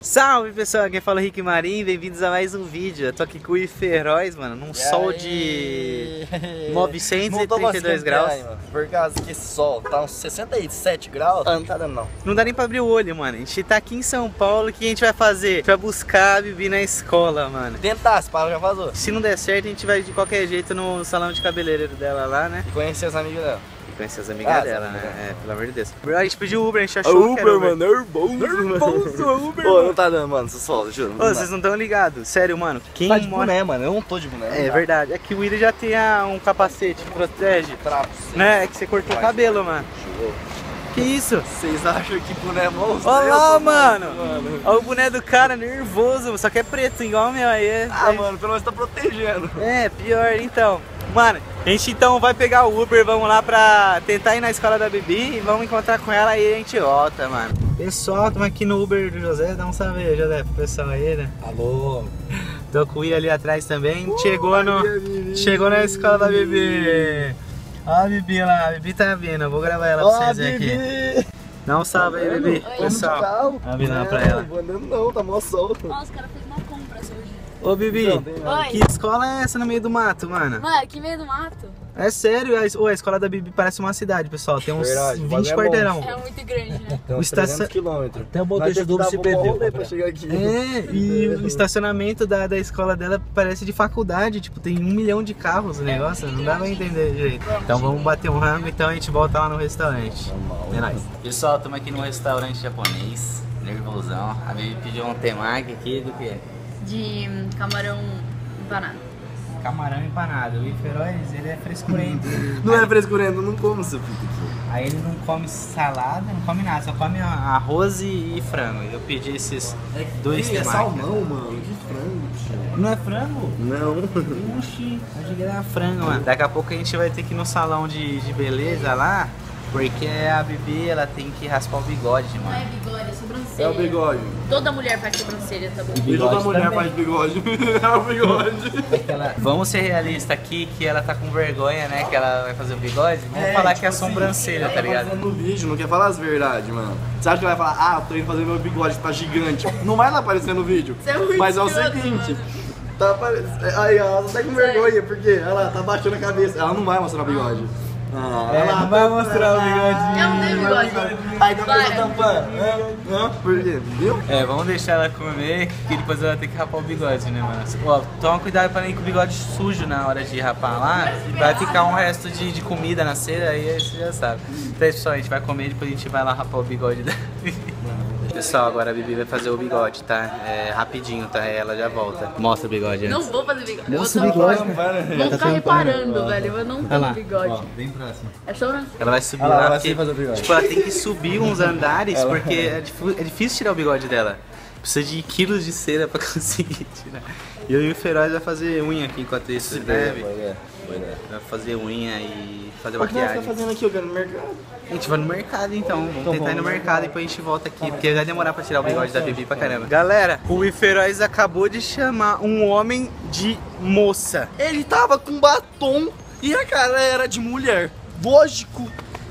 Salve pessoal, quem fala é o Rick Marim, bem-vindos a mais um vídeo. Eu tô aqui com o Feroz, mano, num sol de 932 graus. Mano, por causa que esse sol tá uns 67 graus, não tá dando não. Não dá nem pra abrir o olho, mano. A gente tá aqui em São Paulo, o que a gente vai fazer? A gente vai buscar a Bibi na escola, mano. Tentar, se pá, já vazou. Se não der certo, a gente vai de qualquer jeito no salão de cabeleireiro dela lá, né? E conhecer as amigas dela. Conhecer as amigas dela, né? É, pelo amor de Deus. A gente pediu Uber, a gente achou que era Uber. Nervoso, Uber. Pô, não tá dando, mano, esse sol, juro. Ô, vocês não estão ligados, sério, mano. Quem tá de mora... boné, mano, eu não tô de boné. É verdade, é que o William já tem um capacete que protege. Trapo, né? É que você cortou o cabelo, mano. Que isso? Vocês acham que boné é monstro? Olha lá, mano. Olha o boné do cara nervoso, só que é preto, igual o meu aí. Mano, pelo menos tá protegendo. É, pior, então. Mano, a gente então vai pegar o Uber, vamos lá pra tentar ir na escola da Bibi e vamos encontrar com ela e a gente volta, mano. Pessoal, estamos aqui no Uber do José, dá um salve aí, José, pro pessoal aí, né? Alô. Tô com o Will ali atrás também, chegou na escola da Bibi. Ó a Bibi lá, a Bibi tá vindo, eu vou gravar ela pra vocês aqui. Dá um salve aí, Bibi, pessoal. Avisando pra ela. Não vou andando não, tá mó solto. Nossa, o cara fez uma compra hoje. Ô Bibi, Oi. que escola é essa no meio do mato, mano? Mano, que meio do mato. É sério, a escola da Bibi parece uma cidade, pessoal. Tem uns Verdade, 20 é quarteirão. É muito grande, né? Tem O uns 300 km. Até o motorista do Uber se perdeu pra chegar aqui. É, e o estacionamento da escola dela parece de faculdade, tipo, tem 1 milhão de carros o negócio, não dá pra entender direito. Então vamos bater um rango, então a gente volta lá no restaurante. É nóis. Pessoal, estamos aqui num restaurante japonês, nervosão. A Bibi pediu um temaki aqui do que? De camarão empanado. Camarão empanado. O Feroz, ele é frescurento. Não é frescurento, não como seu filho aqui. Aí ele não come salada, não come nada, só come arroz e frango. Eu pedi esses dois É temakis. salmão, mano. Que frango, tio. Não é frango? Não. Oxi, achei que era frango, mano. Daqui a pouco a gente vai ter que ir no salão de beleza lá, porque a Bibi, ela tem que raspar o bigode, Não é mano. bigode, é sobrancelha. É o bigode. Toda mulher faz sobrancelha, tá bom? E toda mulher também. faz bigode. É o bigode. Vamos ser realistas aqui, que ela tá com vergonha, né, que ela vai fazer o bigode. Vamos falar que é a sobrancelha, tá ligado? No vídeo, não quer falar as verdades, mano. Você acha que vai falar, ah, tô indo fazer meu bigode, tá gigante. Não vai lá aparecer no vídeo. Você é muito Mas é o escroto, seguinte. mano. Tá aparecendo. Aí, ela tá com vergonha, porque ela tá baixando a cabeça. Ela não vai mostrar o bigode. Não vai mostrar o bigode. Eu não tenho bigode. Aí tá Para. tampando. Por quê? Viu? É, vamos deixar ela comer, que depois ela tem que rapar o bigode, né, mano? Ó, toma cuidado pra não ir com o bigode sujo na hora de rapar lá. Vai ficar um resto de comida na cera, aí você já sabe. Então, pessoal, a gente vai comer e depois a gente vai lá rapar o bigode dela. Pessoal, agora a Bibi vai fazer o bigode, tá? É rapidinho, tá? Ela já volta. Mostra o bigode Não antes. vou fazer bigode. Mostra Eu o vou bigode. Vão ficar reparando, velho. Eu não Olha tenho lá. bigode. Bem próximo. É sobrancelha. Ela vai subir Olha lá, lá, ela vai porque, fazer o bigode. tipo, ela tem que subir uns andares, porque é difícil tirar o bigode dela. Precisa de quilos de cera pra conseguir tirar. E eu e o Feroz vai fazer unha aqui enquanto isso, deve. Vai fazer unha e fazer O que nós tá maquiagem. fazendo aqui, no mercado? A gente vai no mercado então, vamos tentar ir no mercado e depois a gente volta aqui, porque vai demorar pra tirar o bigode da Bibi pra caramba. Galera, o Feroz acabou de chamar um homem de moça. Ele tava com batom e a cara era de mulher. Lógico.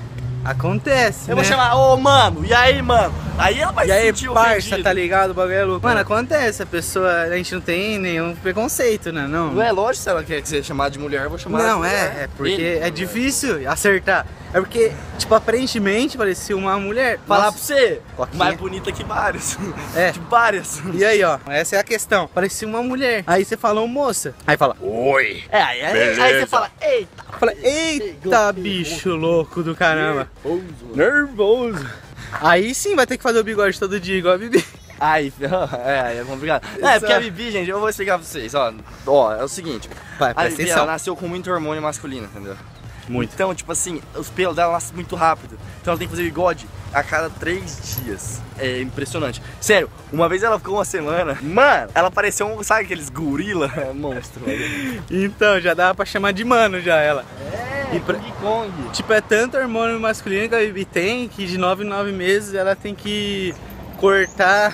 Acontece, Eu né? vou chamar, ô mano, e aí, mano? Aí ela vai E aí, se sentir parça, ofendido. tá ligado? O bagulho é louco. Mano, acontece, a pessoa, a gente não tem nenhum preconceito, né? Não, Não é lógico, se ela quer ser chamada de mulher, eu vou chamar ela de não mulher. é porque Ele. é difícil acertar. É porque, tipo, aparentemente parecia uma mulher. Falar pra Nossa. você, Coquinha. mais bonita que várias. É. De várias. E aí, ó, essa é a questão. Parecia uma mulher. Aí você falou moça. Aí fala, oi. É, aí você fala, eita. Fala, eita, bicho louco do caramba. Nervoso. Aí sim vai ter que fazer o bigode todo dia, igual a Bibi. Aí é complicado. É, porque a Bibi, gente, eu vou explicar pra vocês, ó. Ó, é o seguinte. Vai, A presta Bibi, atenção. ela nasceu com muito hormônio masculino, entendeu? Muito. Então, tipo assim, os pelos dela nascem muito rápido. Então ela tem que fazer bigode a cada 3 dias. É impressionante. Sério, uma vez ela ficou uma semana, mano, ela pareceu um, sabe aqueles gorila? É monstro, velho. Então, já dava pra chamar de mano já ela. É, E pra- King Kong. Tipo, é tanto hormônio masculino que a Bibi tem que de 9 em 9 meses ela tem que cortar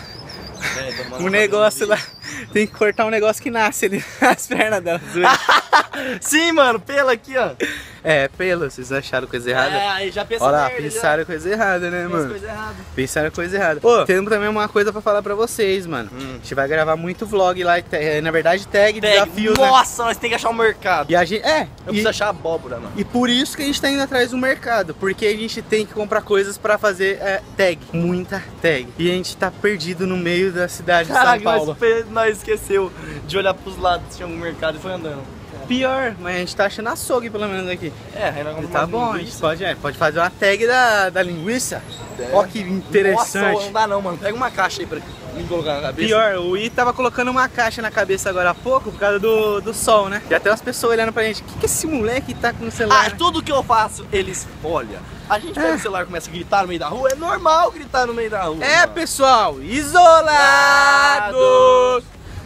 um negócio lá. Tem que cortar um negócio que nasce ali nas pernas dela. Sim, mano, pelo aqui, ó. É, pelo, vocês acharam coisa errada? É, aí já pensou Olha lá, merda, pensaram coisa errada, né, já. mano? Coisa errada. Pensaram coisa errada. Pô, temos também uma coisa pra falar pra vocês, mano. A gente vai gravar muito vlog lá, na verdade tag, desafios, né? Nossa, nós temos que achar um mercado. E a gente, Eu preciso achar abóbora, mano. e por isso que a gente tá indo atrás do mercado, porque a gente tem que comprar coisas pra fazer tag, muita tag. E a gente tá perdido no meio da cidade de São Caraca, Paulo. nós esqueceu de olhar pros lados se tinha algum mercado e foi andando. Pior, mas a gente tá achando açougue pelo menos aqui. É, aí nós E compramos tá umas bom, a gente linguiças. pode fazer uma tag da linguiça. Ó que interessante. Nossa, não dá não, mano. Pega uma caixa aí pra me colocar na cabeça. Pior, o I tava colocando uma caixa na cabeça agora há pouco por causa do sol, né? E até as pessoas olhando pra gente, o que esse moleque tá com o celular? Ah, tudo que eu faço, eles olham. A gente pega o celular e começa a gritar no meio da rua, é normal gritar no meio da rua. É, mano. pessoal, isolados!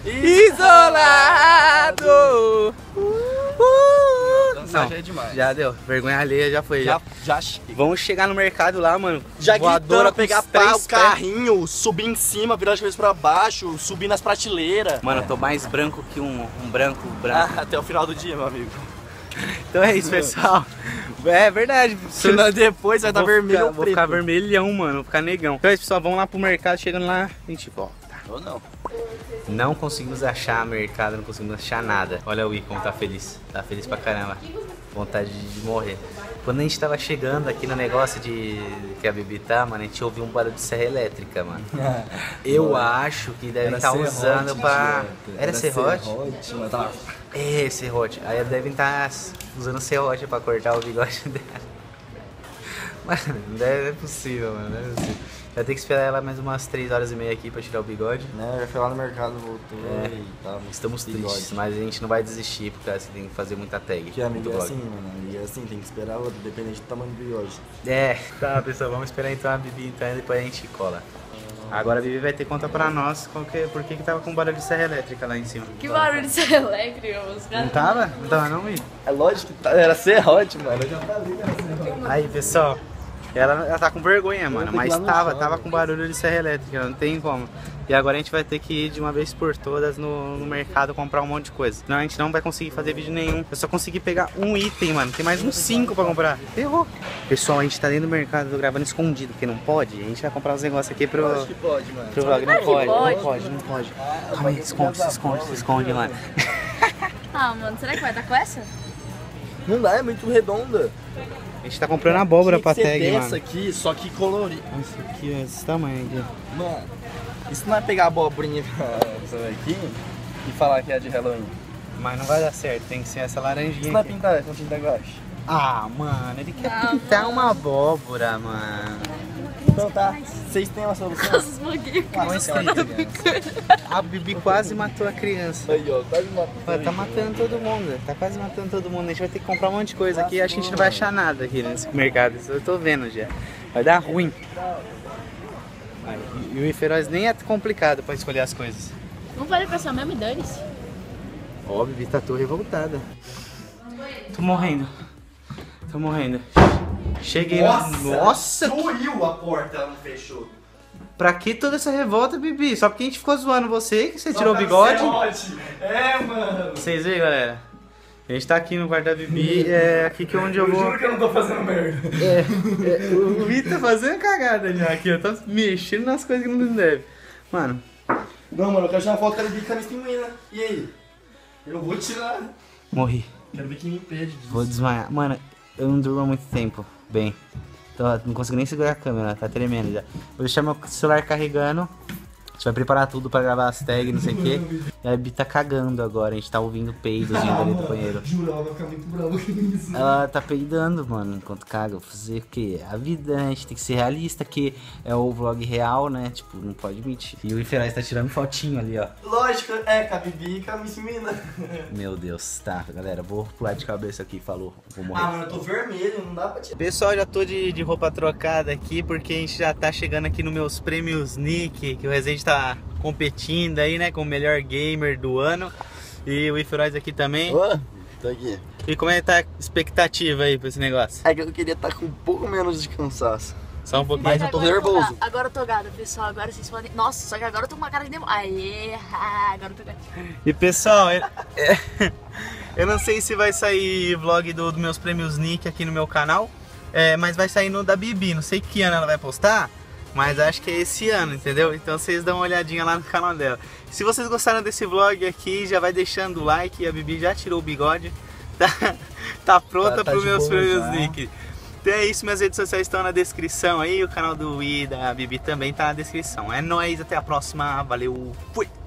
Isolado! Dançar Não, já é demais. já deu, vergonha alheia já foi. Já chega. Vamos chegar no mercado lá, mano. Já voadora gritando, pegar com os três o pés. carrinho, subir em cima, virar as coisas pra baixo, subir nas prateleiras. Mano, eu tô mais branco que um branco. Até o final do dia, meu amigo. Então é isso, pessoal. É verdade. Senão depois vai estar vermelho ou Vou ficar preto. vermelhão, mano. Vou ficar negão. Então é isso, pessoal. Vamos lá pro mercado. Chegando lá, a gente volta. Ou não. Não conseguimos achar mercado, não conseguimos achar nada. Olha o Icon, tá feliz. Tá feliz pra caramba. Vontade de morrer. Quando a gente tava chegando aqui no negócio de que a Bibi tá, mano, a gente ouviu um barulho de serra elétrica, mano. Eu acho que devem estar usando pra... Era serrote? Mas tá... É, serrote. Aí devem estar usando serrote pra cortar o bigode dela. Mano, não é possível, mano. Não é possível. Vai ter que esperar ela mais umas 3 horas e meia aqui pra tirar o bigode. Né, já foi lá no mercado, voltou e tá. Estamos tristes, mas a gente não vai desistir, porque assim, tem que fazer muita tag. Porque amigo muito é vlog. assim, mano. E é assim, tem que esperar outro, dependente do tamanho do bigode. É, tá, pessoal, vamos esperar então a Bibi entrar e depois a gente cola. Agora a Bibi vai ter conta pra nós por que tava com barulho de serra elétrica lá em cima. Que barulho de ser elétrico, os Não caras. tava? Não tava não, Bibi? É lógico que era serrote, mano. Eu já falei, Aí, pessoal, ela tá com vergonha, mano, ter que ir mas lá no tava chão, com barulho de serra elétrica, não tem como. E agora a gente vai ter que ir de uma vez por todas no mercado comprar um monte de coisa. Senão a gente não vai conseguir fazer vídeo nenhum. Eu só consegui pegar um item, mano. Tem mais uns 5 pra comprar. Ferrou. Pessoal, a gente tá dentro do mercado gravando escondido, porque não pode. A gente vai comprar uns negócios aqui pro... Acho que pode, mano. Pro vlog. Não Acho que pode, pode. não pode, não pode. Calma aí, se esconde, mano. Ah, mano, será que vai dar com essa? Não dá, é muito redonda. A gente tá comprando abóbora pra Tinha que tag, ser mano. dessa aqui, só que colorida. Esse aqui, ó, esse tamanho aqui. Mano, isso não é pegar a abobrinha aqui e falar que é de Halloween. Mas não vai dar certo, tem que ser essa laranjinha Isso não é aqui. pintar, é com tinta guache. Ah, mano, ele quer pintar uma abóbora, mano. Então tá, vocês têm uma solução? Os manguinhos. A Bibi quase matou a criança. Aí, ó, quase uma... Tá matando todo mundo, tá quase matando todo mundo. A gente vai ter que comprar um monte de coisa aqui e acho que a gente não vai achar nada aqui nesse mercado. Isso eu tô vendo já. Vai dar ruim. E o Iferoz nem é complicado pra escolher as coisas. Não vale pra essa mesmo e dane-se. Ó, a Bibi tá toda revoltada. Tô morrendo. Tô morrendo. Cheguei lá. Nossa! Destruiu a porta, ela não fechou. Pra que toda essa revolta, Bibi? Só porque a gente ficou zoando você, que você tirou o bigode? É, mano. Vocês veem, galera? A gente tá aqui no quarto da Bibi, é aqui que é onde eu vou... Juro que eu não tô fazendo merda. O Vitor tá fazendo cagada já aqui, ó. Tá mexendo nas coisas que não deve. Mano, Não, mano, eu quero tirar uma foto, quero ver que camisa tem ruim, né? E aí? Eu vou tirar. morri. Quero ver quem me impede disso. Vou desmaiar. Mano, eu não durmo há muito tempo. Bem, não consigo nem segurar a câmera, tá tremendo já. Vou deixar meu celular carregando. A gente vai preparar tudo pra gravar as tags, não sei o que. E a Bibi tá cagando agora, a gente tá ouvindo peidos vindo ali do banheiro. Juro, ela vai ficar muito brava com isso. Ela tá peidando, mano, enquanto caga. Vou fazer o quê? A vida, né? A gente tem que ser realista, que é o vlog real, né? Tipo, não pode mentir. E o Iferaz tá tirando fotinho ali, ó. Lógico, é, com a Bibi e com a Miss Mina. Meu Deus, tá, galera, vou pular de cabeça aqui, falou, vou morrer. Ah, mano, eu tô vermelho, não dá pra tirar. Pessoal, já tô de roupa trocada aqui, porque a gente já tá chegando aqui nos meus prêmios Nick, que o Resende tá competindo aí, né, com o melhor gamer do ano. E o Iferoz aqui também. Ô, tô aqui. E como é que tá a expectativa aí pra esse negócio? É que eu queria estar com um pouco menos de cansaço. Só um pouquinho. Mas eu tô nervoso. Agora eu tô gada, pessoal. Agora vocês podem. Nossa, só que agora eu tô com uma cara de demônio. Aê, agora eu tô gada. E pessoal, Eu não sei se vai sair vlog dos meus prêmios Nick aqui no meu canal, mas vai sair no da Bibi. Não sei que ano ela vai postar, mas acho que é esse ano, entendeu? Então vocês dão uma olhadinha lá no canal dela. Se vocês gostaram desse vlog aqui, já vai deixando o like. A Bibi já tirou o bigode, tá pronta para os meus prêmios Nick. Então é isso, minhas redes sociais estão na descrição aí, o canal do I da Bibi também tá na descrição. É nóis, até a próxima, valeu, fui!